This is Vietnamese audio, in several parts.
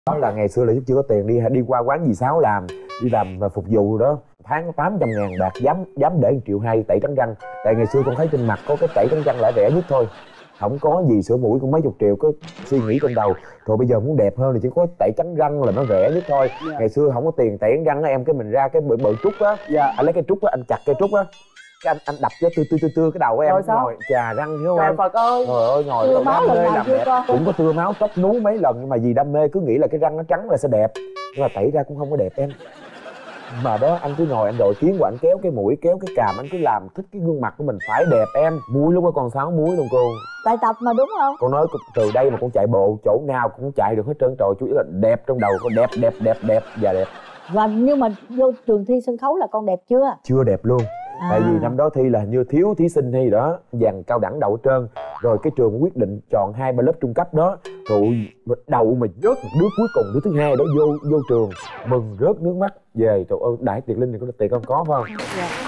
Đó là ngày xưa là chưa có tiền đi qua quán dì Sáu làm, đi làm phục vụ đó, tháng 800.000 bạc, dám để 1,2 triệu tẩy trắng răng. Tại ngày xưa con thấy trên mặt có cái tẩy trắng răng là rẻ nhất thôi, không có gì sửa mũi cũng mấy chục triệu. Có suy nghĩ trong đầu thôi bây giờ muốn đẹp hơn thì chỉ có tẩy trắng răng là nó rẻ nhất thôi. Ngày xưa không có tiền tẩy trắng răng á em, cái mình ra cái bự trúc á, anh lấy cái trúc á, anh chặt cây trúc á, cái anh đập cho tưa cái đầu của em, ngồi chà răng hiểu không em? Phật ơi, trời ơi, ngồi đam mê làm đẹp cũng có tưa máu tóc nú mấy lần, nhưng mà vì đam mê cứ nghĩ là cái răng nó trắng là sẽ đẹp, nhưng mà tẩy ra cũng không có đẹp em. Mà đó anh cứ ngồi anh đội kiến của anh, kéo cái mũi kéo cái cằm, anh cứ làm thích cái gương mặt của mình phải đẹp em. Múi lúc đó còn 6 múi luôn cô. Tại tập mà đúng không? Con nói từ đây mà con chạy bộ chỗ nào cũng chạy được hết trơn trọi, chủ yếu là đẹp trong đầu con, đẹp và đẹp. Và nhưng mà vô trường thi sân khấu là con đẹp chưa? Chưa đẹp luôn. Tại vì năm đó thi là như thiếu thí sinh hay gì đó, dàn cao đẳng đậu hết trơn. Rồi cái trường quyết định chọn 2-3 lớp trung cấp đó, rồi đậu mà rớt một đứa cuối cùng, đứa thứ hai đó vô trường, mừng rớt nước mắt về. Trời ơi, Đại Tiệc Linh này có tiền con có phải không?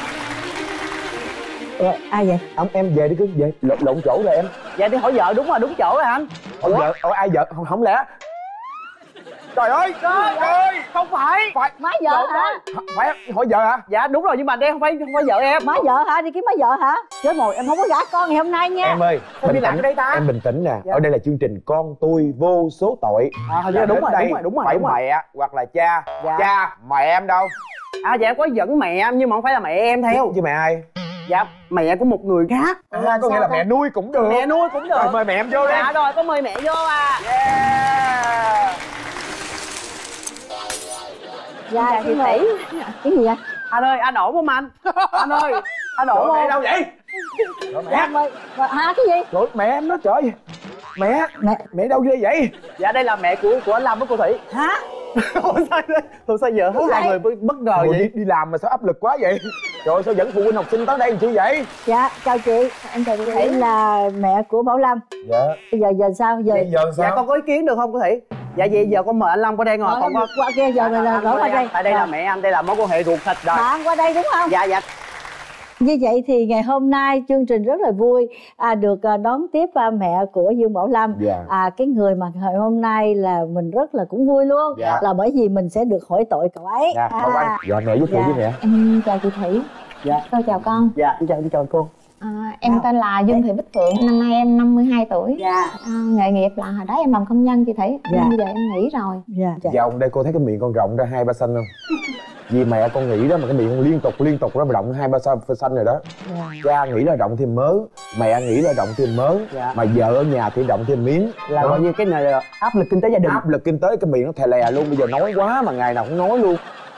Rồi, ai vậy? Ông em về đi, cứ về lộn chỗ rồi em. Dạ đi hỏi vợ, đúng rồi, đúng chỗ rồi anh. Hỏi vợ? Ai vợ? Không lẽ trời ơi, trời ơi, không phải má vợ hả? Phải hỏi vợ hả? Dạ đúng rồi, nhưng mà đây không phải vợ em. Má vợ hả? Đi kiếm má vợ hả? Chết rồi, em không có gả con ngày hôm nay nha. Em ơi, bình tĩnh đây ta. Em bình tĩnh nè. Ở đây là chương trình Con Tôi Vô Số Tội. Hình như đúng rồi. Phải mẹ hoặc là cha. Cha, mẹ em đâu? Dạ em có dẫn mẹ em, nhưng mà không phải là mẹ em theo. Chứ mẹ ai? Dạ mẹ của một người khác. Có nghĩa là mẹ nuôi cũng được. Mẹ nuôi cũng được. Rồi mời mẹ em vô đi. Dạ rồi, có mời mẹ vô à. Yeah. Dạ chị Tỷ. Cái gì vậy? Anh ơi, anh ổn không anh? Anh ơi, anh ổn không? Mẹ đâu vậy? Mẹ hả? Cái gì? Trời, mẹ em nói trời. Mẹ đâu ghê vậy? Dạ đây là mẹ của anh Lâm với cô Thủy. Hả? Thôi sao giờ hết hai người bất ngờ vậy? Đi làm mà sao áp lực quá vậy? Trời ơi, sao dẫn phụ huynh học sinh tới đây làm chi vậy? Dạ chào chị. Em chào chị Thủy, là mẹ của Bảo Lâm. Dạ. Bây giờ sao? Giờ sao? Dạ con có ý kiến được không cô Thủy? Dạ vậy giờ con mời anh Lâm qua đây ngồi. Còn con qua kia giờ mình gõ qua đây. Tại đây là mẹ anh, đây là mối quan hệ ruột thịt rồi. Bạn qua đây đúng không? Dạ. Như vậy thì ngày hôm nay chương trình rất là vui được đón tiếp mẹ của Dương Bảo Lâm. Cái người mà ngày hôm nay là mình rất là cũng vui luôn, là bởi vì mình sẽ được hỏi tội cậu ấy. Dạ mẹ giới thiệu với mẹ. Em chào chị Thủy. Dạ. Cô chào con. Dạ em chào cô. Em tên là Dương Thị Bích Phượng, năm nay em 52 tuổi. Nghề nghiệp là hồi đó em làm công nhân chị Thủy. Bây giờ em nghỉ rồi. Vòng đây cô thấy cái miệng con rộng ra 2-3 xanh không? Vì mẹ con nghĩ đó mà cái miệng con liên tục nó rộng 2-3 xanh rồi đó. Cha nghĩ là rộng thêm mớ, mẹ nghĩ là rộng thêm mớ, mà vợ ở nhà thì rộng thêm miếng. Là gọi như cái này là áp lực kinh tế gia đình. Áp lực kinh tế, cái miệng nó thè lè luôn. Bây giờ nói quá mà ngày nào cũng nói luôn.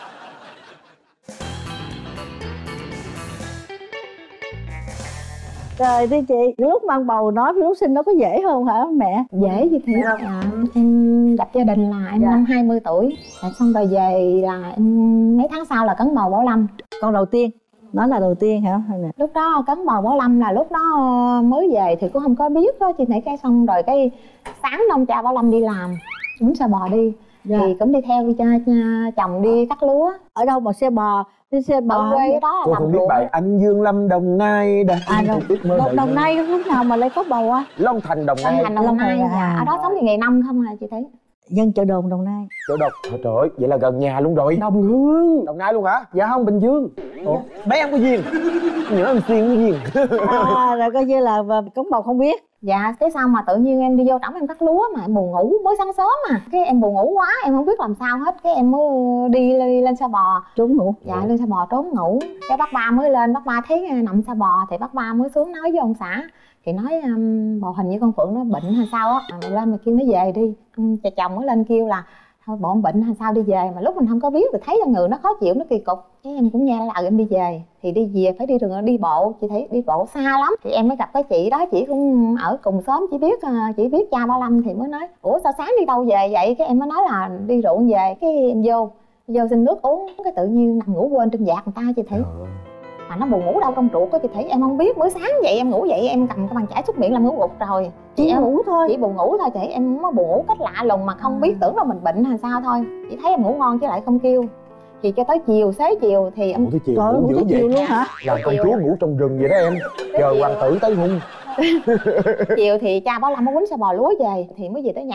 Trời đi chị, lúc mang bầu nói với lúc sinh nó có dễ hơn hả mẹ? Dễ chị Thủy. Em lập gia đình là em năm 20 tuổi. Xong rồi về là em mấy tháng sau là cấn bầu Bảo Lâm. Con đầu tiên, nó là đầu tiên hả? Lúc đó cấn bầu Bảo Lâm là lúc đó mới về thì cũng không có biết đó chị Thủy. Cái xong rồi cái sáng ông cha Bảo Lâm đi làm, cũng xe bò đi. Thì cũng đi theo đi cho chồng đi cắt lúa. Ở đâu mà xe bò? Đi xe bò ở quê đó. Cô không biết bài Anh Dương Lâm Đồng Nai đã Đồng Nai lúc nào mà lại có bầu á? Long Thành Đồng Nai. Đồng Nai. Dạ. Ở đó sống thì ngày năm không à chị thấy. Dân chợ đồn Đồng Nai. Chợ đồn. Trời ơi, vậy là gần nhà luôn rồi. Đồng Hương. Đồng Nai luôn hả? Dạ không, Bình Dương. Ủa? Bé em có duyên. Nhớ em xuyên có duyên. Rồi coi như là cống bầu không biết. Dạ, cái sao mà tự nhiên em đi vô trỏng em cắt lúa mà em buồn ngủ, mới sáng sớm mà. Cái em buồn ngủ quá, em không biết làm sao hết. Cái em mới đi lên xe bò trốn ngủ. Dạ, lên xe bò trốn ngủ. Cái bác ba mới lên, bác ba thấy nằm xe bò thì bác ba mới xuống nói với ông xã. Thì nói bầu hình như con Phượng nó bệnh hay sao á, mày lên mày kêu nó về đi. Chồng mới lên kêu là thôi bọn bệnh hay sao đi về, mà lúc mình không có biết thì thấy người nó khó chịu, nó kỳ cục. Cái em cũng nghe là em đi về. Thì đi về phải đi đường đi bộ, chị thấy đi bộ xa lắm. Thì em mới gặp cái chị đó, chị cũng ở cùng xóm, chỉ biết cha Bảo Lâm. Thì mới nói ủa sao sáng đi đâu về vậy? Cái em mới nói là đi ruộng về. Cái em vô xin nước uống, cái tự nhiên nằm ngủ quên trên vạc người ta chị thấy. Mà nó buồn ngủ đâu trong ruột đó chị thấy, em không biết. Bữa sáng dậy em ngủ dậy em cầm cái bàn chải xúc miệng làm ngủ gục rồi. Chỉ ngủ thôi, chỉ buồn ngủ thôi chị. Em mới buồn ngủ cách lạ lùng mà không biết, tưởng là mình bệnh hay sao thôi. Chỉ thấy em ngủ ngon chứ lại không kêu. Thì cho tới chiều, xế chiều thì em ngủ tới chiều luôn hả? Làm công chúa ngủ trong rừng vậy đó em. Chờ hoàng tử tới hung. Chiều thì cha Bảo Lâm mới quýnh xe bò lúa về thì mới về tới nhà.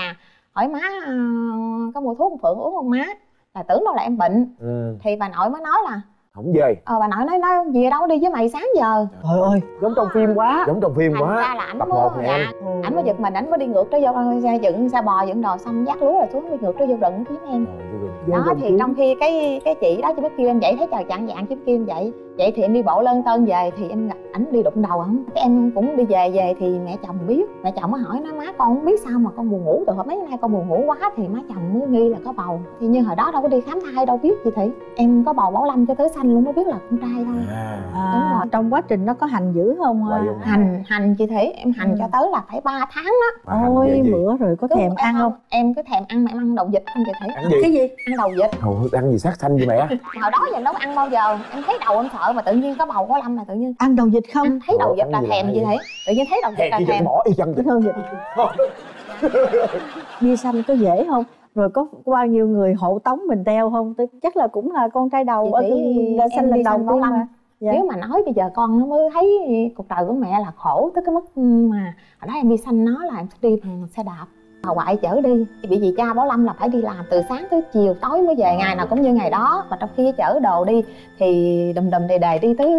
hỏi má có mua thuốc Phượng uống không má, là tưởng đâu là em bệnh. Thì bà nội mới nói là không về. Bà nội nói về đâu đi với mày sáng giờ. Trời ơi, giống trong phim quá. Giống trong phim quá. Ra là ảnh mới ảnh mới giật mình, ảnh mới đi ngược tới vô dựng xe bò dựng đồ xong dắt lúa là xuống đi ngược tới vô rừng kiếm em. Đó thì trong khi cái chị đó chỉ biết kêu em dậy, thấy trời chạng vạng chứ kêu em dậy. Vậy thì em đi bộ lân tân về thì em gặp ảnh đi đụng đầu ổng. Em cũng đi về thì mẹ chồng biết. Mẹ chồng mới hỏi nó má con không biết sao mà con buồn ngủ, từ hồi mấy nay con buồn ngủ quá, thì má chồng mới nghi là có bầu. Thì nhưng hồi đó đâu có đi khám thai đâu biết gì Thị. Em có bầu Bảo Lâm cho tới sanh luôn mới biết là con trai thôi. Đúng rồi. Trong quá trình nó có hành dữ không? Hành chị Thị, em hành cho tới là phải 3 tháng đó. Ôi bữa rồi có thèm ăn không? Em cứ thèm ăn, mà em ăn đầu vịt không chị Thị. Ăn gì? Cái gì? Ăn đầu vịt. Ăn gì sát sanh vậy mẹ? Hồi đó giờ đâu có ăn bao giờ. Em thấy đầu em sợ mà tự nhiên có bầu Bảo Lâm là tự nhiên ăn đầu vịt không? Ăn thấy đầu vịt là thèm gì Thị. Tự nhiên thấy đầu vịt là thèm. Bỏ y chang đầu vịt. Đi sanh có dễ không? Rồi có bao nhiêu người hộ tống mình theo không? Chắc là cũng là con trai đầu ở sanh lần đầu tiên mà. Dạ. Nếu mà nói bây giờ con nó mới thấy cuộc đời của mẹ là khổ tới cái mức mà hồi đó em đi sanh nó là em sẽ đi bằng xe đạp. Bà ngoại chở đi, bị vì cha Bảo Lâm là phải đi làm từ sáng tới chiều tối mới về, ngày nào cũng như ngày đó. Mà trong khi chở đồ đi thì đùm đề đi tới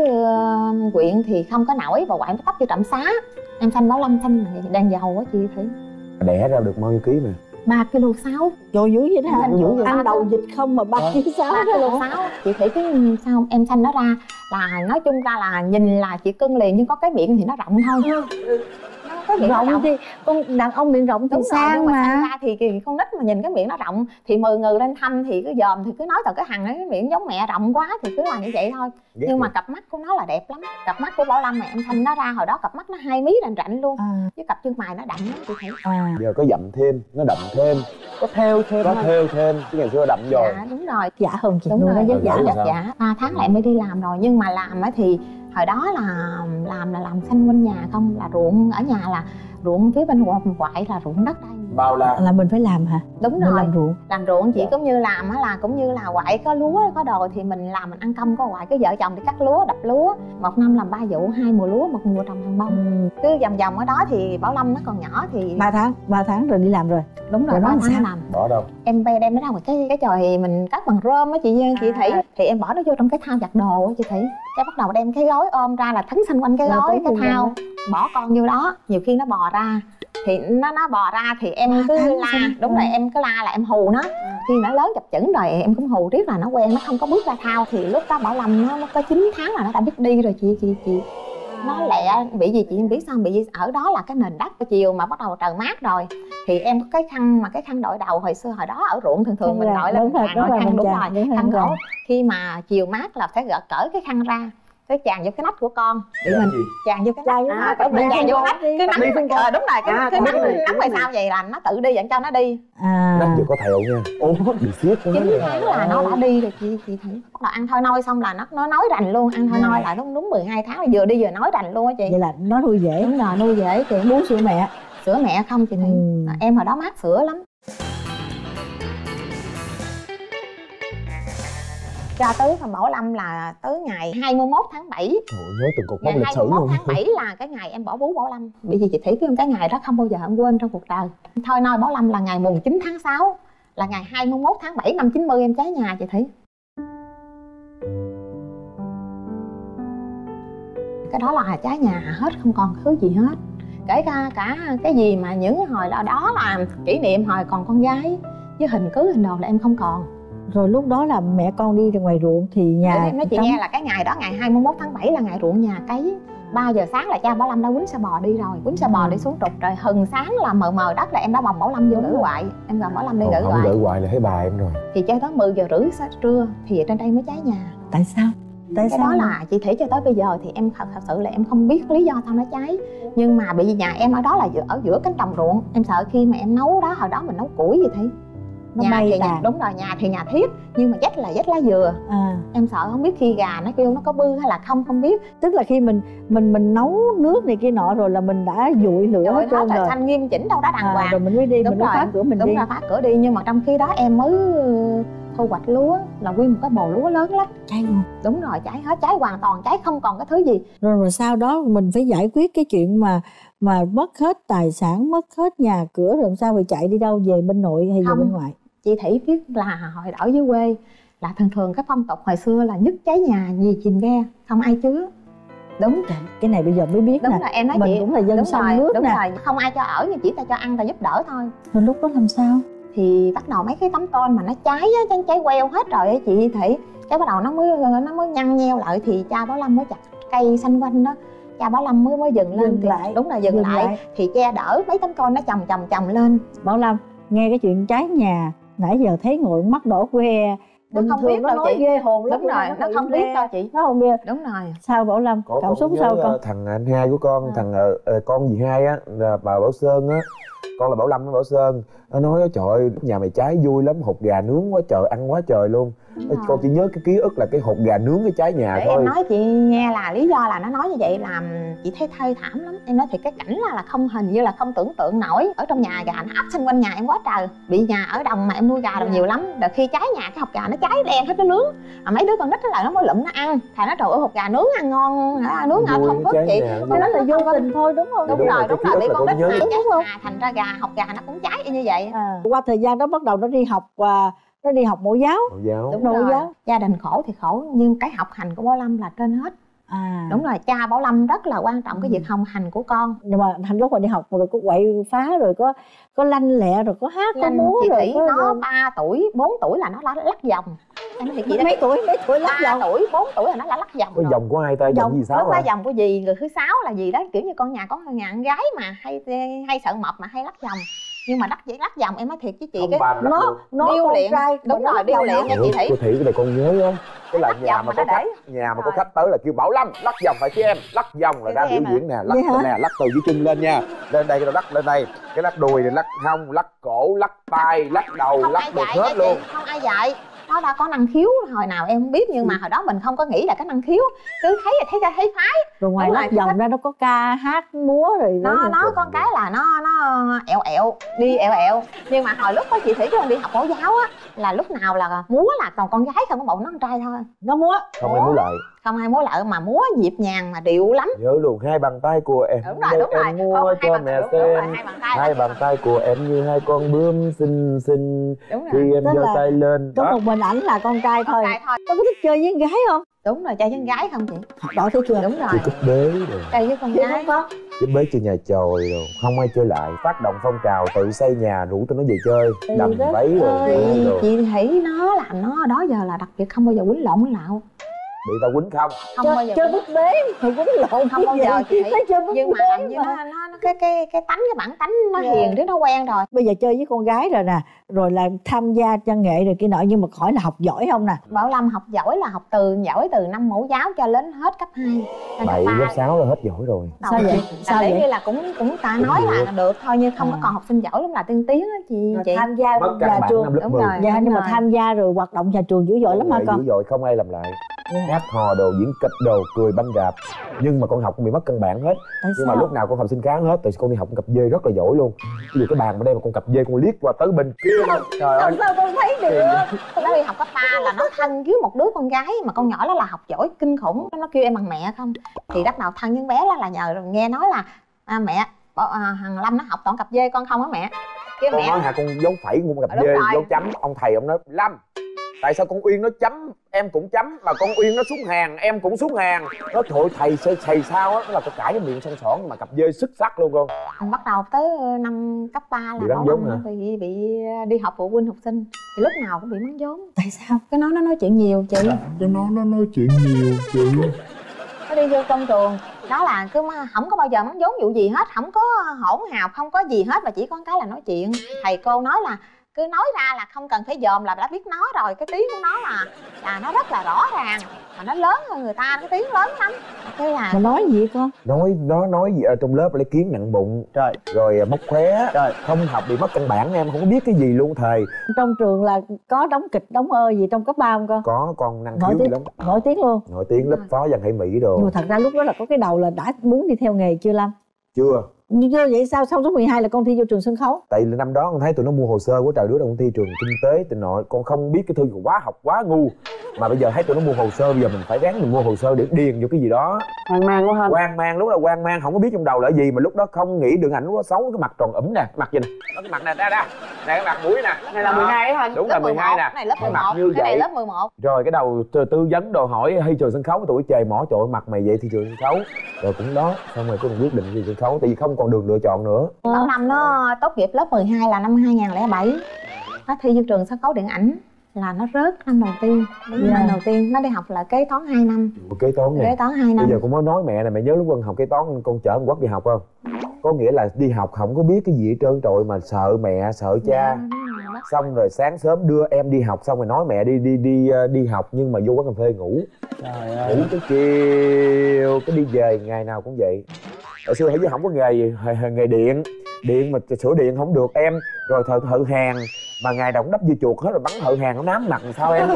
huyện thì không có nổi, bà ngoại mới tấp vô trạm xá. Em sanh Bảo Lâm sanh đang giàu quá chị Thủy. Đẻ ra được bao nhiêu ký mà? 3,6 kg. Trời dữ vậy đó hả? Ăn đầu vịt không mà 3,6 kg. Chị Thủy cái sao em sanh nó ra là nói chung ra là nhìn là chị cưng liền, nhưng có cái miệng thì nó rộng thôi. Cái miệng rộng thì con đàn ông miệng rộng thì sang mà sang ra thì con nít mà nhìn cái miệng nó rộng thì mời người lên thăm thì cứ dòm thì cứ nói từ cái thằng ấy cái miệng giống mẹ rộng quá thì cứ làm như vậy thôi. Nhưng mà cặp mắt của nó là đẹp lắm. Cặp mắt của Bảo Lâm mà em sanh nó ra hồi đó cặp mắt nó 2 mí rành rạnh luôn. Với cặp chân mày nó đậm lắm chị thấy. Giờ có dặm thêm, nó đậm thêm, có theo thêm, chứ ngày xưa đậm rồi. Dạ đúng rồi. Dạ hơn chị đúng nuôi nó vất vả. 3 tháng lại mới đi làm rồi, nhưng mà làm thì hồi đó là làm xanh quanh nhà không, là ruộng ở nhà là ruộng phía bên ngoại là ruộng đất đây. Bao là mình phải làm hả? Đúng mình rồi. Làm ruộng chị cũng như làm á, là cũng như là ngoại có lúa có đồ thì mình làm, mình ăn công, có ngoại cái vợ chồng thì cắt lúa đập lúa, một năm làm 3 vụ, 2 mùa lúa, 1 mùa trồng hàng bông. Cứ vòng ở đó thì Bảo Lâm nó còn nhỏ thì 3 tháng rồi đi làm rồi. Đúng rồi, 3 tháng làm. Bỏ đâu? Em đem nó ra ngoài cái chòi mình cắt bằng rơm á chị Thủy, thì em bỏ nó vô trong cái thau giặt đồ á chị Thủy. Cái bắt đầu đem cái gói ôm ra là thấn xanh quanh cái gói cái thau, bỏ con vô đó, nhiều khi nó bò ra thì nó bò ra thì em cứ la. Đúng rồi, em cứ la là em hù nó. Khi nó lớn chập chững rồi em cũng hù riết là nó quen, nó không có bước ra thau. Thì lúc đó Bảo Lâm nó có 9 tháng là nó đã biết đi rồi chị. Nó lẹ bị gì chị em biết sao, bị gì ở đó là cái nền đất của chiều mà bắt đầu trời mát rồi thì em có cái khăn đội đầu hồi xưa hồi đó ở ruộng thường mình đội lên khăn. Đúng rồi, khăn gỗ. Khi mà chiều mát là phải cởi cái khăn ra, cái chàng vô cái nách của con để mình chàng vô cái nách, chàng vô nách cái nách. Đúng rồi, cái nách ngoài sau vậy là nó tự đi, dẫn cho nó đi. Nách vừa có thèo nha. Bị siết. 9 tháng là nó đã đi rồi chị thấy. Bắt đầu ăn thôi nôi xong là nó nói rành luôn, ăn thôi nôi là đúng 12 tháng là vừa đi vừa nói rành luôn á chị. Vậy là nó nuôi dễ. Đúng rồi, nuôi dễ chị. Bú sữa mẹ. Sữa mẹ không chị thấy. Em hồi đó mát sữa lắm. Ra tới thằng Bảo Lâm là tới ngày 21 tháng 7. Nhớ từng cột mốc lịch sử luôn. 21 tháng 7 là cái ngày em bỏ bú Bảo Lâm. Bởi vì chị Thủy biết cái ngày đó không bao giờ em quên trong cuộc đời. Thôi nói Bảo Lâm là ngày mùng 9 tháng 6, là ngày 21 tháng 7 năm 90 em cháy nhà chị Thủy. Cái đó là cháy nhà hết, không còn thứ gì hết. Kể cả cái gì mà những hồi đó là kỷ niệm hồi còn con gái với hình đồ là em không còn. Rồi lúc đó là mẹ con đi ra ngoài ruộng thì nhà em nói chị nghe là cái ngày đó ngày 21 tháng 7 là ngày ruộng nhà cấy. 3 giờ sáng là cha Bảo Lâm đã quýnh xe bò đi rồi, quýnh xe bò đi xuống trục rồi hừng sáng là mờ đất là em đã bồng Bảo Lâm vô gửi ngoại. Em gần Bảo Lâm đi gửi ngoại. Gửi ngoại là thấy bà em rồi. Thì chơi tới 10 giờ rưỡi trưa thì trên đây mới cháy nhà. Tại sao? Cái đó là chị Thủy cho tới bây giờ thì em thật sự là em không biết lý do sao nó cháy. Nhưng mà bởi vì nhà em ở đó là ở giữa cánh đồng ruộng. Em sợ khi mà em nấu đó, hồi đó mình nấu củi gì Thủy, nhà thì đúng rồi, nhà thì nhà thiết nhưng mà dách là dách lá dừa. Em sợ không biết khi gà nó kêu nó có bư hay là không biết. Tức là khi mình nấu nước này kia nọ rồi là mình đã dụi lửa hết trơn rồi, xanh nghiêm chỉnh đâu đã đàng hoàng rồi mình mới đi, mình mới phá cửa mình đúng đi. Đúng rồi, phá cửa đi. Nhưng mà trong khi đó em mới thu hoạch lúa là nguyên một cái bồ lúa lớn lắm. Cháy luôn. Đúng rồi, cháy hết, cháy hoàn toàn, cháy không còn cái thứ gì. Rồi sau đó mình phải giải quyết cái chuyện mà mất hết tài sản, mất hết nhà cửa, rồi sao phải chạy đi đâu, về bên nội hay về bên ngoại? Chị Thủy biết là hồi ở dưới quê là thường thường cái phong tục hồi xưa là nhất cháy nhà gì chìm ghe, không ai chứa. Đúng. Cái này bây giờ mới biết. Đúng nè. rồi, em nói mình chị cũng là dân sông nước đúng nè. rồi, không ai cho ở nhưng chỉ ta cho ăn, ta giúp đỡ thôi. Rồi lúc đó làm sao? Thì bắt đầu mấy cái tấm tôn mà nó cháy á, cháy queo hết rồi á chị Thủy. Cái bắt đầu nó mới nhăn nheo lại thì cha Bảo Lâm mới chặt cây xanh quanh đó. Cha Bảo Lâm mới dừng lên thì, lại. đúng rồi, dừng lại thì che đỡ mấy tấm tôn nó chồng lên. Bảo Lâm nghe cái chuyện cháy nhà nãy giờ thấy ngồi mắt đỏ que. Nó không biết đâu chị. Ghê hồn lắm. Đúng rồi, nó không biết đâu chị. Nó không biết. Đúng rồi. Sao Bảo Lâm? Cảm xúc sao con? Thằng anh hai của con, thằng con dì hai á, là bà Bảo Sơn á, con là Bảo Lâm với Bảo Sơn. Nó nói trời ơi nhà mày cháy vui lắm, hột gà nướng quá trời, ăn quá trời luôn. Con chỉ nhớ cái ký ức là cái hột gà nướng cái cháy nhà để thôi. Em nói chị nghe là lý do là nó nói như vậy là chị thấy thê thảm lắm. Em nói thì cái cảnh là không, hình như là không tưởng tượng nổi. Ở trong nhà gà nó ấp xung quanh nhà em quá trời. Bị nhà ở đồng mà em nuôi gà đồng nhiều lắm. Rồi khi cháy nhà cái hột gà nó cháy đen hết, nó nướng. Mà mấy đứa con nít là nó mới lụm nó ăn. Thầy nói trời ơi hột gà nướng ăn ngon, nướng ngon không phức chị. Cái đó là vô tình thôi đúng không? Đúng rồi, bị con nít mà cháy không? thành ra hột gà nó cũng cháy như vậy. Qua thời gian đó bắt đầu nó đi học mẫu giáo. Đúng rồi. Gia đình khổ thì khổ nhưng cái học hành của Bảo Lâm là trên hết. Đúng rồi, cha Bảo Lâm rất là quan trọng cái việc học hành của con. Nhưng mà thành lúc mà đi học rồi có quậy phá, rồi có lanh lẹ, rồi có hát, có múa. Chị rồi Thủy nó 3 tuổi, 4 tuổi là nó đã lắc vòng. Em nói chị mấy tuổi lắc vòng? 3 tuổi, 4 tuổi là nó đã lắc vòng. Có vòng của ai ta? Vòng gì sao? Lúc đó vòng của dì, người thứ 6 là gì đó, kiểu như con nhà có nhà con gái mà hay sợ mập mà hay lắc vòng. Nhưng mà lắc vòng em nói thiệt với chị, không, cái nó điêu luyện. Đúng rồi, điêu luyện nha chị Thủy. Cô Thủy cái này con nhớ á, cái là nhà mà có khách tới là kêu Bảo Lâm lắc vòng phải chứ em, lắc vòng là ra biểu diễn nè, lắc nè, lắc từ dưới chân lên nha, lên đây rồi lắc lên đây, cái lắc đùi rồi lắc hông, lắc cổ, lắc tay, lắc đầu, lắc được hết luôn. Không ai dạy. Nó đã có năng khiếu hồi nào em không biết, nhưng mà hồi đó mình không có nghĩ là cái năng khiếu, cứ thấy thấy phái. Rồi ngoài lắc vòng ra nó có ca hát múa rồi nó con cái là nó ẹo đi ẹo. Nhưng mà hồi lúc đó chị Thủy con đi học mẫu giáo á là lúc nào là múa là còn con gái, không có bụng nó con trai thôi. Nó múa không ai múa lại, không ai múa lại mà múa nhịp nhàng mà điệu lắm. Nhớ luôn hai bàn tay của em. Đúng rồi. Em mua cho mẹ xem. Hai bàn tay của em như hai con bướm xinh xinh. Khi em giơ tay lên có một mình ảnh là con trai thôi. Có thích chơi với con gái không? Đúng rồi, chơi với con gái không chị? Đó thấy chưa? Đúng rồi. Chơi cúp bế rồi. Chơi với con gái có. Cúp bế chơi nhà chòi rồi, không ai chơi lại. Phát động phong trào tự xây nhà rủ tụi nó về chơi, đầm váy rồi. Chị thấy nó làm nó đó giờ là đặc biệt không bao giờ quýnh lộn với Lạo. Bị tao quýnh không? Không bao giờ. Chơi búp bế thì quýnh lộn không bao giờ chị thấy. Nhưng mà làm như nó cái bản tánh nó hiền chứ nó quen rồi. Bây giờ chơi với con gái rồi nè, rồi là tham gia văn nghệ rồi kia nọ, nhưng mà hỏi là học giỏi không nè? Bảo Lâm học giỏi là học giỏi từ năm mẫu giáo cho đến hết cấp 2. 7, lớp 6 là hết giỏi rồi. Sao vậy? Sao vậy? Như là cũng ta nói là được thôi, nhưng không có còn học sinh giỏi lúc là tiên tiến á chị. Tham gia nhà trường. Đúng rồi. Dạ, nhưng mà tham gia rồi hoạt động nhà trường dữ dội lắm hả con? Dữ dội không ai làm lại. Hát hò đồ, diễn kịch đồ, cười banh rạp. Nhưng mà con học con bị mất cân bản hết. Nhưng mà lúc nào con học sinh khá hết, tại con đi học con cặp dê rất là giỏi luôn. Ví dụ cái bàn bên đây mà con cặp dê con liếc qua tới bên kia luôn. Trời ơi. Sao con thấy được? Nó đi học cấp 3 là nó thân với một đứa con gái mà con nhỏ đó là học giỏi kinh khủng. Nó kêu em bằng mẹ không. Thì bắt đầu thân với bé đó là nhờ nghe nói là mẹ thằng Lâm nó học toàn cặp dê con không á mẹ. Con mẹ nói hả, con dấu phẩy con cặp dê, dấu chấm. Ông thầy ông nói Lâm, tại sao con Uyên nó chấm em cũng chấm, mà con Uyên nó xuống hàng em cũng xuống hàng. Nó thôi thầy thầy sao á, nó là cái cãi cái miệng son sỏn mà cặp dê xuất sắc luôn con. Bắt đầu tới năm cấp 3 là Bảo Lâm bị đi học phụ huynh học sinh thì lúc nào cũng bị mắng vốn. Tại sao? Cái nó nói chuyện nhiều chị. Nó nói chuyện nhiều chị. Nó đi vô trong trường đó là cứ không có bao giờ mắng vốn vụ gì hết, không có hỗn hào, không có gì hết, mà chỉ có cái là nói chuyện. Thầy cô nói là cứ nói ra là không cần phải dòm là đã biết nói rồi. Cái tiếng của nó là nó rất là rõ ràng, mà nó lớn hơn người ta, cái tiếng lớn lắm. Thế là mà nói gì con? Nói gì ở trong lớp lấy kiến nặng bụng. Trời. Rồi móc khóe. Trời. Không học bị mất căn bản, em không có biết cái gì luôn thầy. Trong trường là có đóng kịch đóng gì trong cấp 3 không con? Có, con năng khiếu gì lắm. Nổi tiếng luôn. Nổi tiếng lớp phó Văn Hải Mỹ đồ. Nhưng mà thật ra lúc đó là có cái đầu là đã muốn đi theo nghề chưa Lâm? Chưa. như vậy sao xong số 12 là con thi vô trường sân khấu? Tại năm đó con thấy tụi nó mua hồ sơ của trời đứa đâu con thi trường kinh tế tình nội, con không biết cái thư quá học quá ngu, mà bây giờ thấy tụi nó mua hồ sơ, bây giờ mình phải ráng mình mua hồ sơ để điền vô cái gì đó. Hoang mang quá ha. Hoang mang, lúc đó hoang mang không có biết trong đầu là gì, mà lúc đó không nghĩ được ảnh lúc đó xấu, cái mặt tròn ửng nè, mặt gì nè, đó, cái mặt này ra này cái mặt mũi nè, Này là 12 á hả? đúng là 12 nè, cái này lớp 11, mặt như cái này vậy. lớp 11. Rồi cái đầu tư vấn đồ hỏi thi trường sân khấu, tụi chề mỏ trội mặt mày vậy thi trường sân khấu, rồi cũng đó, xong rồi cuối cùng quyết định thi sân khấu, tại vì không còn đường lựa chọn nữa. Bảo Lâm nó tốt nghiệp lớp 12 là năm 2007. Nó thi vô trường sân khấu điện ảnh là nó rớt năm đầu tiên. Năm đầu tiên nó đi học là kế toán 2 năm. Kế toán nè. Kế toán 2 năm. Bây giờ con mới nói mẹ này, mẹ nhớ lúc con học kế toán con chở con Quốc đi học không? Có nghĩa là đi học không có biết cái gì hết trơn trọi, mà sợ mẹ sợ cha. Xong rồi sáng sớm đưa em đi học, xong rồi nói mẹ đi học, nhưng mà vô quán cà phê ngủ. Trời ơi. Ngủ tới chiều cái đi về, ngày nào cũng vậy. Hồi xưa thấy chứ không có nghề điện mà sửa điện không được em, rồi thợ hàn mà ngày nào cũng đắp dưa chuột hết, rồi bắn thợ hàn nó nám mặt làm sao em?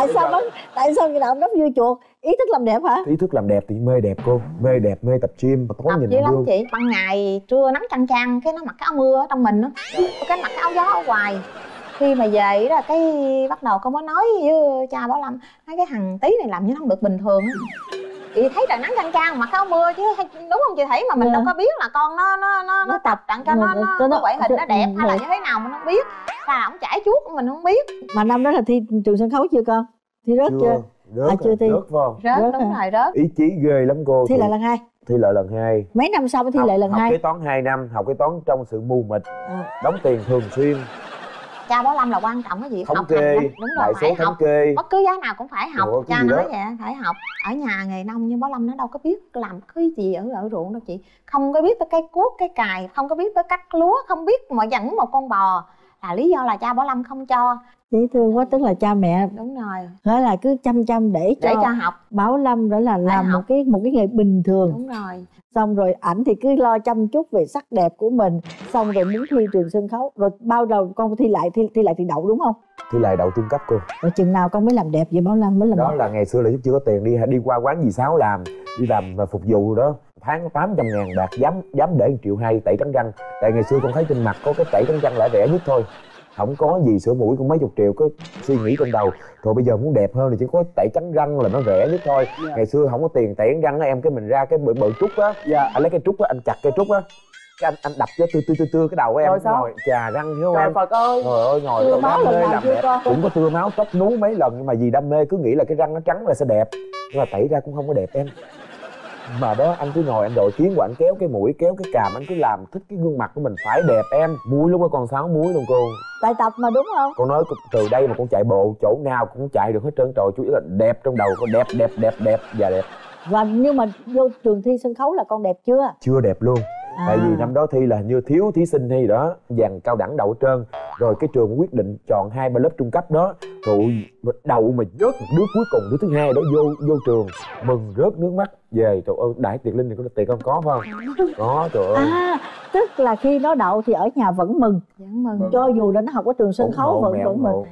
tại sao ngày nào cũng đắp dưa chuột? Ý thức làm đẹp hả? Ý thức làm đẹp thì mê đẹp cô, mê đẹp, mê tập gym, mà tối nhìn dữ lắm gương. chị. Ban ngày trưa nắng chang chang cái nó mặc cái áo mưa ở trong mình á, cái mặc cái áo gió ở ngoài. Khi mà về đó cái bắt đầu con mới nói với cha Bảo Lâm, nói cái thằng Tí này làm như nó không được bình thường á. Chị thấy trời nắng chang chang mặc cái áo mưa chứ, đúng không chị Thủy? Mà mình đâu có biết là con nó tập tặng cho nó quậy hình nó đẹp hay là như thế nào mình không biết. Là ổng chải chuốt mình không biết. Mà năm đó là thi trường sân khấu chưa con? Thi rớt chưa? Rớt, chưa thi. Rớt phải không? Rớt đúng rồi, rớt. Ý chí ghê lắm cô. Thi lại lần 2. Thi lại lần 2. Mấy năm sau mới thi lại lần 2? Học kế toán 2 năm, học kế toán trong sự mù mịt, đóng tiền thường xuyên. Cha Bảo Lâm là quan trọng cái gì? Thống học kê, hành. Đúng rồi, đại số phải thống học. kê. Bất cứ giá nào cũng phải học. Ủa, cha nói vậy phải học. Ở nhà nghề nông nhưng Bảo Lâm nó đâu có biết làm cái gì ở ruộng đâu chị. Không có biết tới cây cuốc, cây cài, không có biết tới cắt lúa, không biết mà dẫn một con bò. Là lý do là cha Bảo Lâm không cho. Dễ thương quá, tức là cha mẹ đúng rồi thế là cứ chăm để cho học. Bảo Lâm đó là làm một cái nghề bình thường. Đúng rồi. Xong rồi ảnh thì cứ lo chăm chút về sắc đẹp của mình, xong rồi muốn thi trường sân khấu. Rồi bao đầu con thi lại thì đậu đúng không? Thi lại đậu trung cấp cô. Rồi chừng nào con mới làm đẹp vậy Bảo Lâm? Mới làm đó đẹp. Là ngày xưa là chưa có tiền đi qua quán dì Sáu đi làm và phục vụ đó, tháng 800.000 bạc, dám để 1,2 triệu tẩy trắng răng. Tại ngày xưa con thấy trên mặt có cái tẩy trắng răng là rẻ nhất thôi, không có gì, sửa mũi cũng mấy chục triệu, có suy nghĩ trong đầu. Rồi bây giờ muốn đẹp hơn thì chỉ có tẩy trắng răng là nó rẻ nhất thôi. Ngày xưa không có tiền tẩy trắng răng á em, cái mình ra cái bự trúc á, anh lấy cái trúc á, anh chặt cái trúc á, cái anh đập cho tưa cái đầu của em, ngồi chà răng hiểu không em? Phật ơi. Trời ơi, ngồi tưa máu lần nào làm chưa đẹp. con? Cũng có tưa máu, tóc nú mấy lần, nhưng mà vì đam mê cứ nghĩ là cái răng nó trắng là sẽ đẹp, nhưng mà tẩy ra cũng không có đẹp em. Mà đó anh cứ ngồi anh đội kiến của anh, kéo cái mũi kéo cái càm, anh cứ làm thích cái gương mặt của mình phải đẹp em. Muối lúc đó còn 6 múi luôn cô. Tại tập mà đúng không? Con nói từ đây mà con chạy bộ chỗ nào cũng chạy được hết trơn trọi, chủ yếu là đẹp trong đầu con, đẹp và đẹp. Và nhưng mà vô trường thi sân khấu là con đẹp chưa? Chưa đẹp luôn. Tại vì năm đó thi là hình như thiếu thí sinh hay đó, dàn cao đẳng đậu hết trơn. Rồi cái trường quyết định chọn 2-3 lớp trung cấp đó, rồi đậu mà rớt một đứa cuối cùng, đứa thứ hai đó vô trường, mừng rớt nước mắt về. Trời ơi, Đại Tiệc Linh này có tiền có phải không? Có, trời ơi. Tức là khi nó đậu thì ở nhà vẫn mừng. Cho dù là nó học ở trường sân khấu vẫn mừng.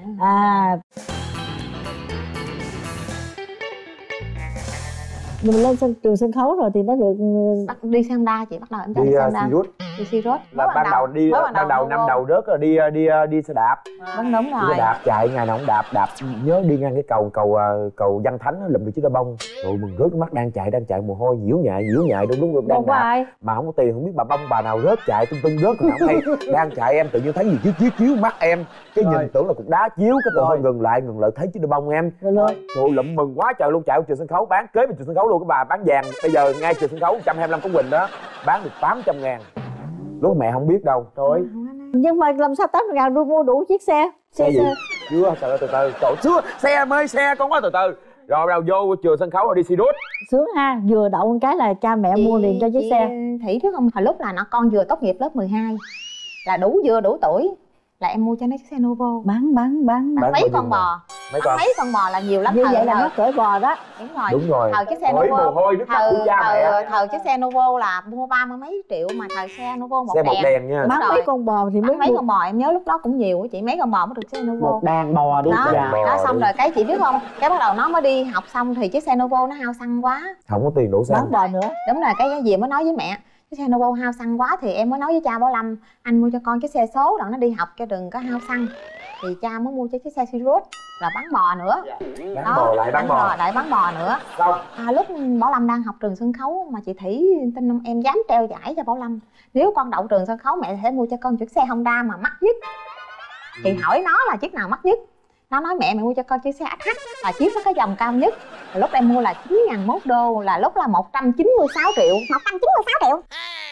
Mình lên trường sân khấu rồi thì nó được đi xe Honda chị, bắt đầu em đi xe Honda. Đi Sirius. Là ban đầu năm đầu rớt là đi xe đạp. Đúng rồi. Đi xe đạp chạy ngày nào cũng đạp, nhớ đi ngang cái cầu Văn Thánh lụm được chiếc đá bông. Rồi mừng rớt mắt, đang chạy mồ hôi nhiễu nhại đúng đang đạp. Mà không có tiền, không biết bà bông bà nào rớt chạy tung rớt rồi không hay. Đang chạy em tự nhiên thấy gì chiếu mắt em, cái nhìn tưởng là cục đá chiếu, cái tự nhiên ngừng lại thấy chiếc đá bông em. Rồi lụm mừng quá trời luôn, chạy vào trường sân khấu bán kế bên trường sân khấu luôn. Cái bà bán vàng bây giờ ngay trường sân khấu 125 Cống Quỳnh đó bán được 800.000. Lúc mẹ không biết đâu. Trời. Nhưng mà làm sao 800.000 mua đủ chiếc xe? Xe gì? Chưa, từ từ. Trời, chưa, xe mê xe con quá, từ từ. Rồi đâu vô trường sân khấu rồi đi Sirius. Sướng ha, vừa đậu một cái là cha mẹ mua liền cho chiếc xe. Thủy biết không, hồi lúc là con vừa tốt nghiệp lớp 12 là vừa đủ tuổi là em mua cho nó chiếc xe Novo. Bán mấy con bò. Mấy con bò là nhiều lắm. Như vậy là nó cởi bò đó. Đúng rồi. Thời chiếc xe Novo, thời chiếc xe Novo là mua 30 mấy triệu, mà thời xe Novo một đèn nha. Bán mấy con bò thì mới mấy con bò, em nhớ lúc đó cũng nhiều á chị, mấy con bò mới được xe Novo. Một đàn bò đi. Đó xong rồi cái chị biết không, cái bắt đầu nó mới đi học xong thì chiếc xe Novo nó hao xăng quá, không có tiền đổ xăng. Bán bò nữa. Đúng rồi, cái gì mới nói với mẹ cái xe Novo hao xăng quá thì em mới nói với cha Bảo Lâm anh mua cho con chiếc xe số đặng nó đi học cho đừng có hao xăng. Thì cha mới mua cho chiếc xe Sirius là bán bò nữa. Bán bò lại bán bò. Lại bán bò nữa. Xong Lúc Bảo Lâm đang học trường sân khấu mà chị Thủy tin em dám treo giải cho Bảo Lâm, nếu con đậu trường sân khấu mẹ sẽ mua cho con chiếc xe Honda mà mắc nhất. Thì hỏi nó là chiếc nào mắc nhất, nó nói mẹ mua cho con chiếc xe AH là chiếc nó cái dòng cao nhất. Lúc em mua là 9.001 đô, là lúc là 196 triệu. 196 triệu.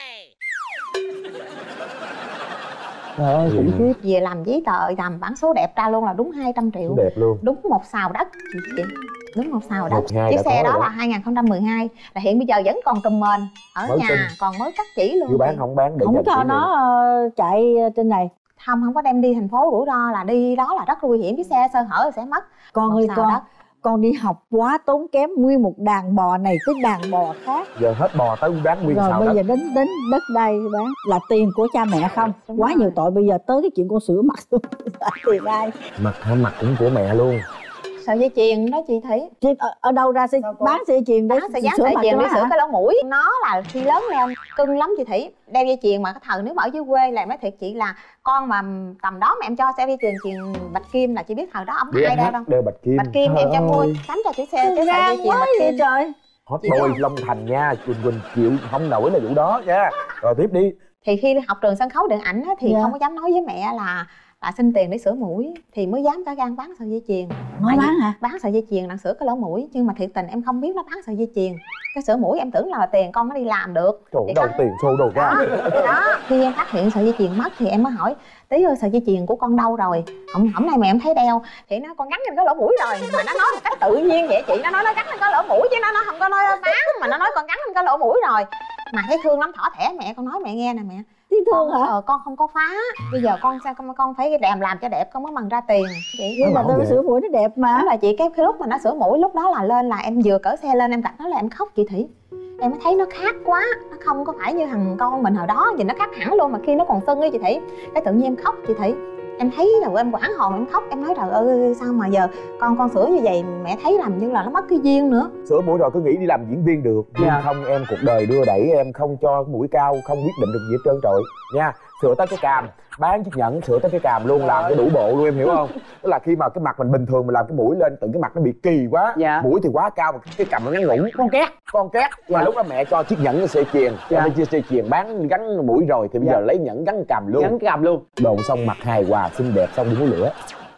Trời ơi, khủng khiếp. Về làm giấy tờ, làm bản số đẹp ra luôn là đúng 200 triệu. đẹp luôn. Đúng một sào đất chị. Đúng một sào đất. Chiếc xe đó là 2012, là hiện bây giờ vẫn còn trùm mền ở mới nhà, còn mới cắt chỉ luôn. Chưa bán không bán để không cho nó chạy trên này. Không có đem đi thành phố, rủi ro là đi đó là rất nguy hiểm, cái xe sơ hở sẽ mất. Con ơi con đi học quá tốn kém, nguyên một đàn bò này tới đàn bò khác. Giờ hết bò tới bán nguyên rồi sao bây đất. giờ đến đất đai bán là tiền của cha mẹ không. Đúng quá rồi. nhiều tội, bây giờ tới cái chuyện con sửa mặt luôn là tiền ai. Mặt cũng của mẹ luôn. Sợi dây chuyền đó chị Thủy. Chị ở đâu ra sẽ bán sợi dây chuyền để Sẽ dán sợi chuyền để sửa cái lỗ mũi. Nó là khi lớn lên cưng lắm chị Thủy, đeo dây chuyền mà cái thời nếu mà ở dưới quê là nói thiệt chị là con mà tầm đó mà em cho đeo dây chuyền bạch kim là chị biết thời đó ổng ai đeo đâu. Đeo bạch kim. Bạch kim em cho mua sắm cho chiếc xe cái sợi dây chuyền bạch kim. Trời Hot boy Long Thành nha, Quỳnh chịu không nổi là vụ đó nha. Rồi tiếp đi. Thì khi học trường sân khấu điện ảnh á, thì Dạ. không có dám nói với mẹ là xin tiền để sửa mũi, thì mới dám cả gan bán sợi dây chuyền. nó bán hả? Bán sợi dây chuyền đang sửa cái lỗ mũi, nhưng mà thiệt tình em không biết nó bán sợi dây chuyền. Cái sửa mũi em tưởng là tiền con nó đi làm được. Trời đầu tiền xô đồ ra. Đó, khi em phát hiện sợi dây chuyền mất thì em mới hỏi tí ơi sợi dây chuyền của con đâu rồi? Hôm nay mẹ em thấy đeo thì nó con gắn lên cái lỗ mũi rồi, mà nó nói một cách tự nhiên vậy chị, nó nói nó gắn lên cái lỗ mũi chứ nó không có nói bán, mà nó nói con gắn lên cái lỗ mũi rồi. Mà thấy thương lắm, thỏ thẻ mẹ con nói mẹ nghe nè mẹ. Tiếc thương hả? Con không có phá, bây giờ con sao con phải làm cho đẹp con mới bằng ra tiền chị. Nhưng mà tôi sửa mũi nó đẹp mà. Đúng là chị, cái lúc mà nó sửa mũi lúc đó là lên là em vừa cởi xe lên em gặp nó là em khóc chị Thủy. Em mới thấy nó khác quá, nó không có phải như thằng con mình hồi đó, vì nó khác hẳn luôn, mà khi nó còn sưng ấy chị Thủy. Cái tự nhiên em khóc chị Thủy, em thấy là em quảng hồn em khóc, em nói trời ơi sao mà giờ con sửa như vậy, mẹ thấy làm như là nó mất cái duyên nữa. Sửa mũi rồi cứ nghĩ đi làm diễn viên được, nhưng không em, cuộc đời đưa đẩy em không cho mũi cao, không quyết định được gì hết trơn trọi nha. Sửa tới cái càm, bán chiếc nhẫn sửa tới cái càm luôn, làm cái đủ bộ luôn, em hiểu không? Tức là khi mà cái mặt mình bình thường mình làm cái mũi lên, tự cái mặt nó bị kỳ quá, mũi thì quá cao mà cái cằm nó ngắn ngủn, con két. Mà lúc đó mẹ cho chiếc nhẫn nó sợi chuyền, cho chiếc sợi chuyền bán gắn mũi rồi thì bây giờ lấy nhẫn gắn cằm luôn, đồn xong mặt hài hòa xinh đẹp xong đi múi lửa.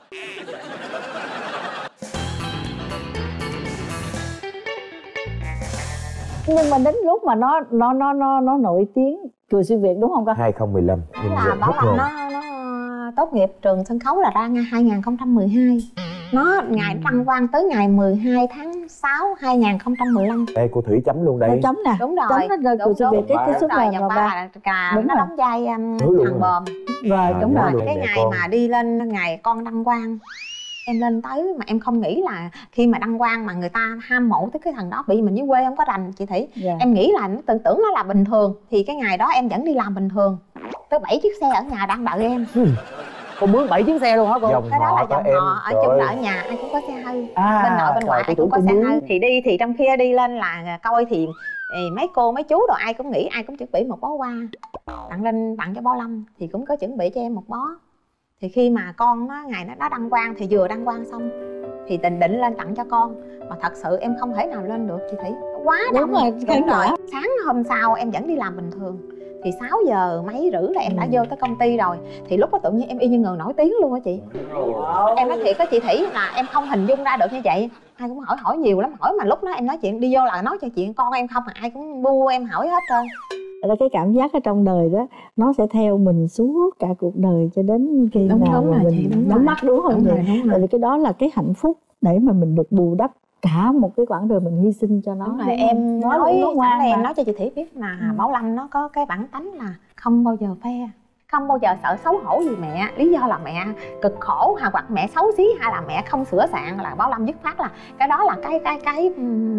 Nhưng mà đến lúc mà nó nổi tiếng Cười Xuyên Việt đúng không con? 2015 là Bảo Lâm nó tốt nghiệp trường sân khấu là ra năm 2012. Nó ngày đăng quang tới ngày 12 tháng 6 2015. Ê cô Thủy chấm luôn đây. Cô chấm nè. Đúng rồi. Chấm nó Cười Xuyên Việt cái số rồi, là ba. Đúng nó đóng vai thằng bờm. Rồi đúng rồi. Cái ngày mà đi lên ngày con đăng quang, em lên tới mà em không nghĩ là khi mà đăng quang mà người ta ham mộ tới cái thằng đó, bị mình dưới quê không có rành chị Thủy. Em nghĩ là nó tưởng nó là bình thường, thì cái ngày đó em vẫn đi làm bình thường, tới 7 chiếc xe ở nhà đang đợi em. Con mướn 7 chiếc xe luôn hả cô? Cái đó là dòng họ, ở chung là ở nhà ai cũng có xe hơi, bên nội bên ngoại ai cũng có xe hơi. Thì đi thì trong khi đi lên là coi thì mấy cô mấy chú rồi ai cũng nghĩ ai cũng chuẩn bị một bó hoa tặng lên tặng cho Bảo Lâm, thì cũng có chuẩn bị cho em một bó. Thì khi mà con nó ngày nó đăng quang thì vừa đăng quang xong thì định lên tặng cho con, mà thật sự em không thể nào lên được chị Thủy, quá đông. Đúng rồi. Sáng hôm sau em vẫn đi làm bình thường, thì 6 giờ mấy rưỡi là em đã vô tới công ty rồi. Thì lúc đó tự nhiên em y như người nổi tiếng luôn á chị. Em nói thiệt á chị Thủy là em không hình dung ra được như vậy. Ai cũng hỏi nhiều lắm, hỏi mà lúc đó em nói chuyện đi vô là nói cho chuyện con em không, mà ai cũng bu em hỏi hết trơn. Là cái cảm giác ở trong đời đó nó sẽ theo mình suốt cả cuộc đời cho đến khi nào mà mình nhắm mắt, đúng không? Tại vì cái đó là cái hạnh phúc để mà mình được bù đắp cả một cái quãng đời mình hy sinh cho nó. Đúng rồi, em nói em nói cho chị Thủy biết là Bảo Lâm nó có cái bản tánh là không bao giờ phe, không bao giờ sợ xấu hổ gì mẹ. Lý do là mẹ cực khổ hoặc mẹ xấu xí hay là mẹ không sửa soạn là Bảo Lâm dứt khoát là cái đó là cái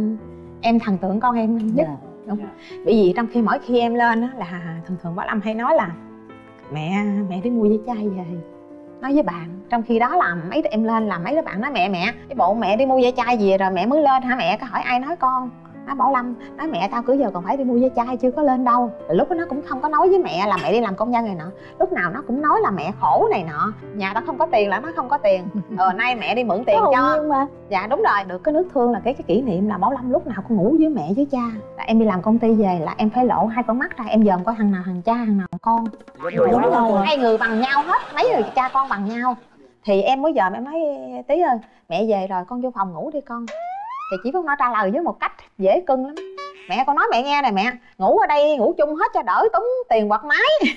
em thần tượng con em nhất. Đúng. Bởi vì trong khi mỗi khi em lên á là thường Bảo Lâm hay nói là mẹ đi mua dây chai về nói với bạn. Trong khi đó là mấy đứa em lên là mấy đứa bạn nói mẹ cái bộ mẹ đi mua dây chai về rồi mẹ mới lên hả mẹ? Cái hỏi ai nói con. Nói Bảo Lâm, nói mẹ tao cứ giờ còn phải đi mua ve chai chưa có lên đâu. Lúc đó nó cũng không có nói với mẹ là mẹ đi làm công nhân này nọ. Lúc nào nó cũng nói là mẹ khổ này nọ, nhà tao không có tiền là nó không có tiền. Nay mẹ đi mượn tiền cho. Mà. Dạ đúng rồi, được cái nước thương là cái kỷ niệm là Bảo Lâm lúc nào cũng ngủ với mẹ với cha. Là em đi làm công ty về là em phải lộ hai con mắt ra, em dòm coi thằng nào thằng cha thằng nào con. Đúng rồi, hai người bằng nhau hết, mấy người cha con bằng nhau. Thì em mới dòm em nói Tí ơi, mẹ về rồi con vô phòng ngủ đi con. Thì chỉ Phúc nó trả lời với một cách dễ cưng lắm. Mẹ con nói mẹ nghe này mẹ, ngủ ở đây ngủ chung hết cho đỡ tốn tiền quạt máy.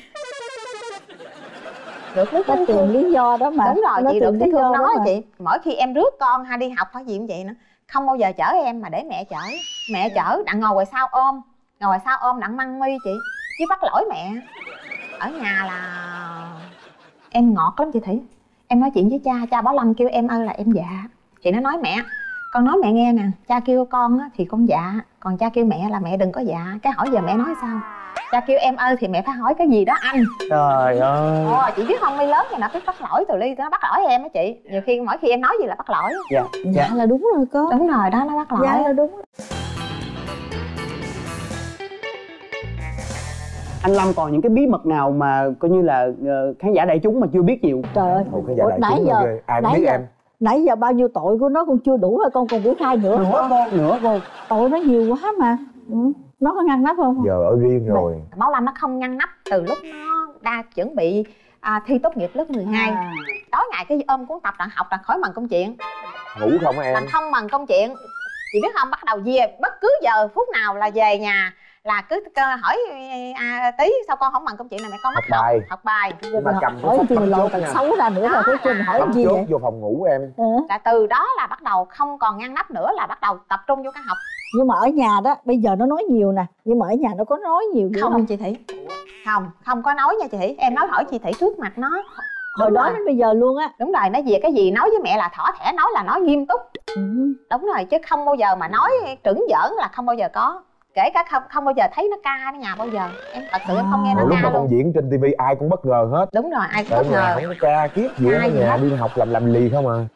Được nước có tiền lý do đó mà. Đúng rồi, chị được cái thương nói chị. Mỗi khi em rước con hay đi học hay gì cũng vậy nữa, không bao giờ chở em mà để mẹ chở. Mẹ chở đặng ngồi ngoài sau ôm, ngồi ngoài sau ôm đặng măng mi chị, chứ bắt lỗi mẹ. Ở nhà là em ngọt lắm chị Thủy. Em nói chuyện với cha Bảo Lâm kêu em ơi là em dạ. Chị nó nói mẹ, con nói mẹ nghe nè, cha kêu con á thì con dạ, còn cha kêu mẹ là mẹ đừng có dạ. Cái hỏi giờ mẹ nói sao? Cha kêu em ơi thì mẹ phải hỏi cái gì đó anh. Trời ơi. Chị biết không, mi lớn thì nó biết bắt lỗi từ ly nó bắt lỗi em á chị. Nhiều khi mỗi khi em nói gì là bắt lỗi. Dạ là đúng rồi con. Đúng rồi đó, nó bắt lỗi. Dạ là đúng. Anh Lâm còn những cái bí mật nào mà coi như là khán giả đại chúng mà chưa biết nhiều? Trời ơi, nãy giờ ai biết em? Nãy giờ bao nhiêu tội của nó cũng chưa đủ rồi, con còn biết khai nữa. Nữa con. Tội nó nhiều quá mà. Nó có ngăn nắp không? Giờ ở riêng rồi. Bảo Lâm nó không ngăn nắp từ lúc nó đã chuẩn bị thi tốt nghiệp lớp 12. Tối ngày cái ôm cuốn tập đặng học đặng khỏi bằng công chuyện. Ngủ không em? Đặng không bằng công chuyện. Chị biết không, bắt đầu về bất cứ giờ phút nào là về nhà là cứ hỏi Tí sao con không bằng công chuyện này mẹ con học bài. Học bài. Nhưng mà cầm hỏi chị mình lộ tật xấu ra nữa rồi cuối cùng hỏi gì vậy? Vô phòng ngủ em. Là từ đó là bắt đầu không còn ngăn nắp nữa, là bắt đầu tập trung vô cái học. Nhưng mà ở nhà đó bây giờ nó nói nhiều nè, nhưng mà ở nhà nó có nói nhiều không chị Thủy? Không có nói nha chị Thủy. Em nói hỏi chị Thủy trước mặt nó. Hồi đó đến bây giờ luôn á. Đúng rồi, nó về cái gì nói với mẹ là thỏ thẻ, nói là nói nghiêm túc. Đúng rồi, chứ không bao giờ mà nói trứng giỡn là không bao giờ có. Kể cả không bao giờ thấy nó ca ở nhà bao giờ. Em thật sự em không nghe nó ca luôn. Lúc mà con diễn trên tivi ai cũng bất ngờ hết. Đúng rồi, ai cũng bất ngờ. Không có ca kiết gì ở nhà, đi học làm lì không à.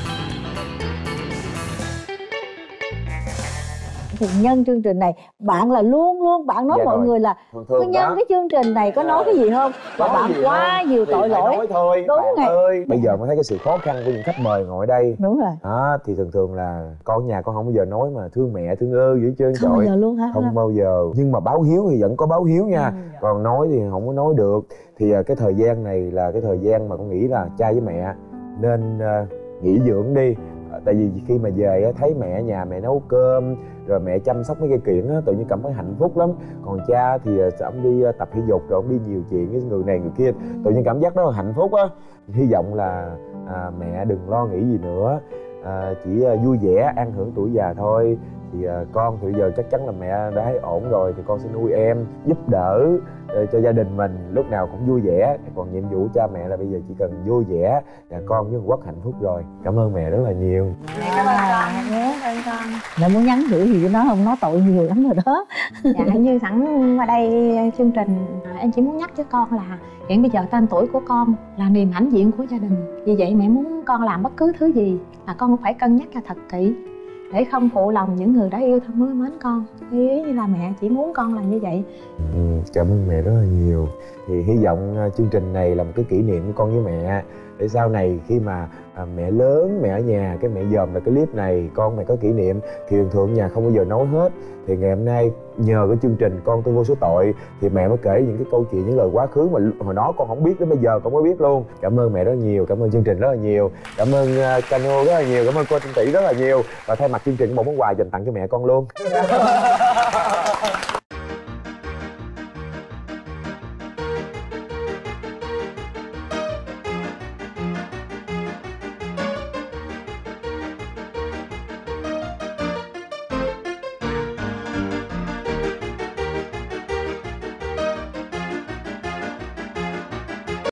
Thì nhân chương trình này bạn là luôn bạn nói mọi người là cứ nhân cái chương trình này có nói cái gì không? Và bạn quá nhiều tội lỗi. Nói thôi. Đúng rồi. Bây giờ mới thấy cái sự khó khăn của những khách mời ngồi đây. Đúng rồi. Thì thường là con nhà con không bao giờ nói mà thương mẹ thương ơ gì hết trơn. Không bao giờ luôn hả? Không bao giờ. Nhưng mà báo hiếu thì vẫn có báo hiếu nha. Còn nói thì không có nói được. Thì cái thời gian này là cái thời gian mà con nghĩ là cha với mẹ nên nghỉ dưỡng đi. Tại vì khi mà về thấy mẹ ở nhà, mẹ nấu cơm rồi mẹ chăm sóc mấy cây kiển á, tự nhiên cảm thấy hạnh phúc lắm. Còn cha thì ông đi tập thể dục rồi ông đi nhiều chuyện với người này người kia, tự nhiên cảm giác rất là hạnh phúc á. Hy vọng là mẹ đừng lo nghĩ gì nữa, chỉ vui vẻ an hưởng tuổi già thôi. Thì con thì bây giờ chắc chắn là mẹ đã thấy ổn rồi thì con sẽ nuôi em, giúp đỡ cho gia đình mình lúc nào cũng vui vẻ. Còn nhiệm vụ cha mẹ là bây giờ chỉ cần vui vẻ và con với Quốc hạnh phúc rồi. Cảm ơn mẹ rất là nhiều. Cảm ơn con. Mẹ muốn nhắn nhủ gì với nó không? Nó tội nhiều lắm rồi đó. Dạ như sẵn qua đây chương trình em chỉ muốn nhắc với con là hiện bây giờ tên tuổi của con là niềm hãnh diện của gia đình. Vì vậy mẹ muốn con làm bất cứ thứ gì là con cũng phải cân nhắc cho thật kỹ để không phụ lòng những người đã yêu thương mới mến con. Ý như là mẹ chỉ muốn con làm như vậy. Cảm ơn mẹ rất là nhiều. Thì hy vọng chương trình này là một cái kỷ niệm của con với mẹ, để sau này khi mà mẹ lớn, mẹ ở nhà cái mẹ dòm lại cái clip này, con mẹ có kỷ niệm. Thì thường nhà không bao giờ nói hết. Thì ngày hôm nay nhờ cái chương trình Con Tôi Vô Số Tội thì mẹ mới kể những cái câu chuyện, những lời quá khứ mà hồi đó con không biết đến bây giờ con mới biết luôn. Cảm ơn mẹ rất nhiều, cảm ơn chương trình rất là nhiều, cảm ơn Cano rất là nhiều, cảm ơn cô Trinh Tỷ rất là nhiều. Và thay mặt chương trình một món quà dành tặng cho mẹ con luôn.